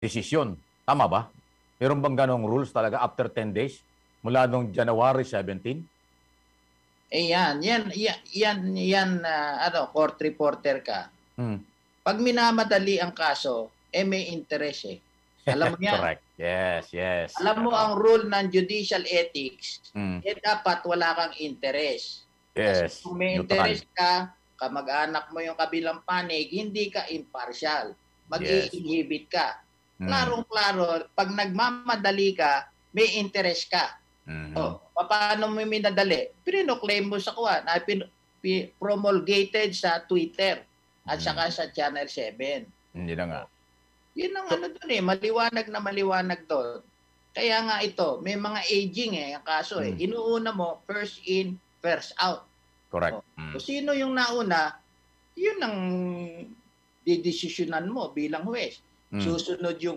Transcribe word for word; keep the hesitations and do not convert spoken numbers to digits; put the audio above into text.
desisyon. Tama ba? Meron bang ganong rules talaga after ten days? Mula nung January seventeen? Eh yan, yan, yan, yan, yan ah, ano, court reporter ka. Hmm. Pag minamadali ang kaso, eh may interest eh. Alam mo yan. Correct. Yes, yes. Alam mo Oo. ang rule ng judicial ethics, Hmm. eh dapat wala kang interest. Yes. Kasi kung may Neutral. interest ka, kamag-anak mo yung kabilang panig, hindi ka impartial. Mag-i-inhibit ka. Hmm. Klarong-klaro, pag nagmamadali ka, may interest ka. Mhm. Oh, paano mo minadali? Pinoclaim mo sa kuwan, na pin- pi- promulgated sa Twitter at Mhm. saka sa Channel seven. Hindi na nga. Yun ang ano doon eh, maliwanag na maliwanag doon. Kaya nga ito, may mga aging eh, ang kaso eh. Mm. Inuuna mo, first in, first out. Correct. Oh. Mm. Kung sino yung nauna, yun ang didesisyonan mo bilang huwes. Mm. Susunod yung